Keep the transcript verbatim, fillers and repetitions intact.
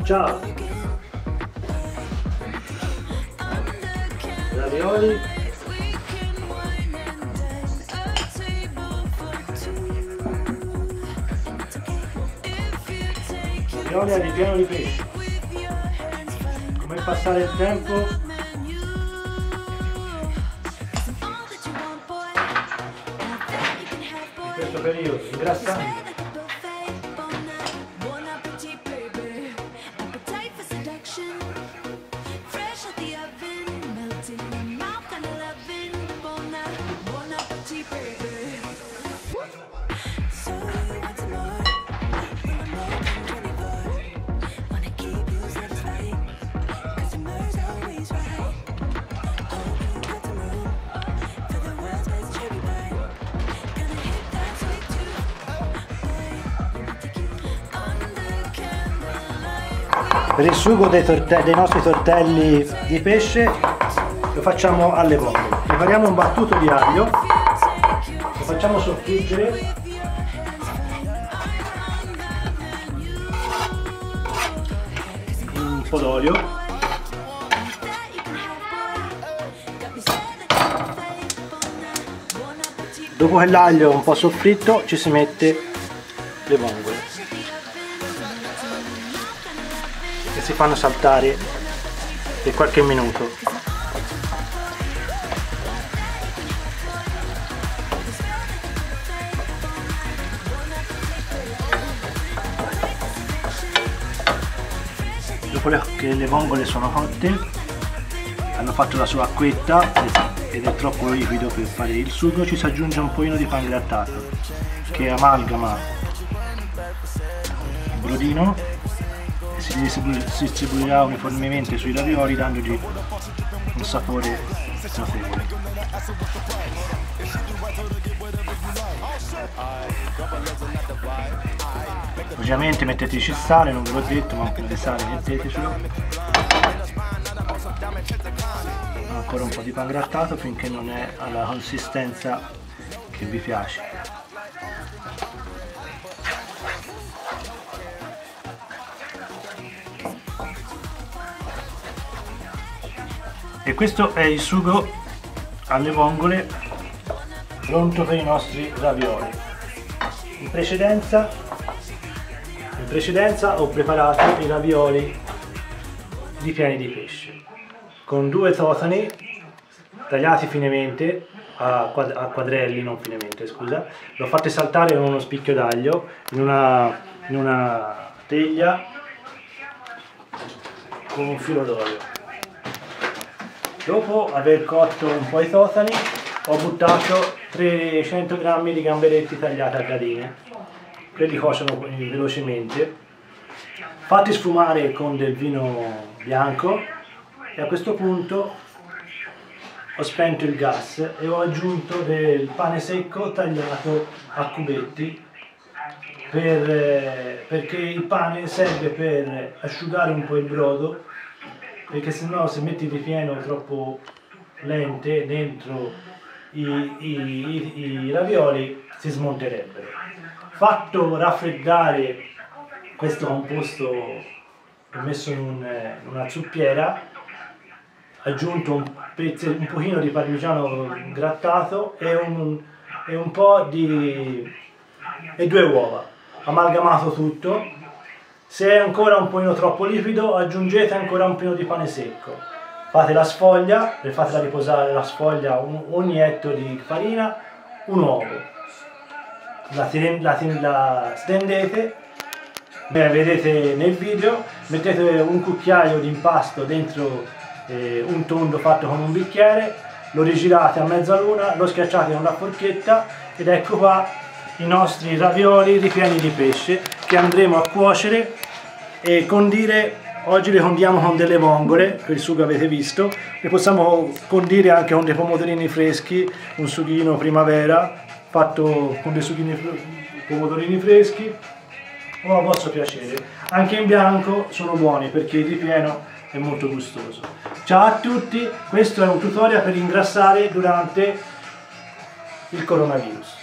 Ciao! Ravioli. Ravioli a ripieno di pesce. Come passare il tempo? In questo periodo ingrassante. Per il sugo dei, dei nostri tortelli di pesce lo facciamo alle vongole. Prepariamo un battuto di aglio, lo facciamo soffriggere un po' d'olio, dopo che l'aglio è un po' soffritto ci si mette le vongole che si fanno saltare per qualche minuto. Dopo che le vongole sono cotte, hanno fatto la sua acquetta ed è troppo liquido per fare il sugo, ci si aggiunge un pochino di pangrattato che amalgama il brodino e si distribuirà uniformemente sui ravioli dandogli un sapore notevole. Ovviamente metteteci sale, non ve l'ho detto, ma un po' di sale mettetecelo. Ancora un po' di pangrattato finché non è alla consistenza che vi piace. E questo è il sugo alle vongole pronto per i nostri ravioli. In precedenza, in precedenza ho preparato i ravioli ripieni di pesce con due totani tagliati finemente a, quad a quadrelli, non finemente, scusa. L'ho fatti saltare con uno spicchio d'aglio in una, in una teglia con un filo d'olio. Dopo aver cotto un po' i totani ho buttato trecento grammi di gamberetti tagliati a gadine. Quelli cuociono velocemente, fatti sfumare con del vino bianco e a questo punto ho spento il gas e ho aggiunto del pane secco tagliato a cubetti per, perché il pane serve per asciugare un po' il brodo, perché se no se metti il ripieno troppo lente dentro i, i, i, i ravioli si smonterebbero. Fatto raffreddare questo composto, ho messo in, un, in una zuppiera, aggiunto un, pezzo, un pochino di parmigiano grattato e un, e un po' di e due uova, amalgamato tutto. Se è ancora un pochino troppo liquido aggiungete ancora un pochino di pane secco, fate la sfoglia, fatela riposare la sfoglia un, ogni etto di farina, un uovo, la, la, la stendete, come vedete nel video, mettete un cucchiaio di impasto dentro eh, un tondo fatto con un bicchiere, lo rigirate a mezzaluna, lo schiacciate con la forchetta ed ecco qua i nostri ravioli ripieni di pesce che andremo a cuocere e condire. Oggi le condiamo con delle vongole, per il sugo avete visto, le possiamo condire anche con dei pomodorini freschi, un sughino primavera fatto con dei sughini pomodorini freschi o a vostro piacere. Anche in bianco sono buoni perché il ripieno è molto gustoso. Ciao a tutti, questo è un tutorial per ingrassare durante il coronavirus.